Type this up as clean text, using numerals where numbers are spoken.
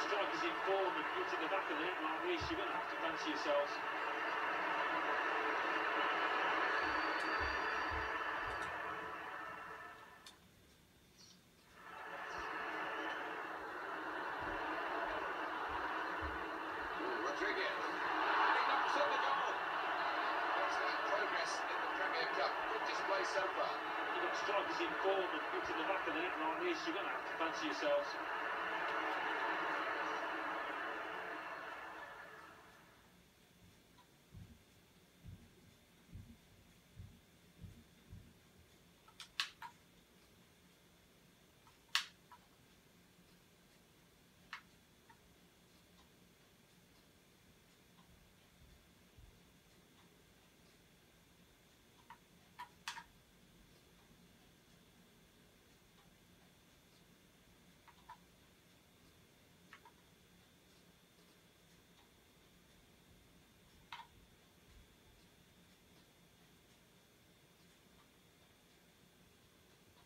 strikers in form and hitting the back of the net like this, you're going to have to fancy yourselves. Rodriguez. He knocks on the goal. Excellent progress in the Premier Cup. Good display so far. You've got strikers in form and hitting the back of the net like this, you're going to have to fancy yourselves.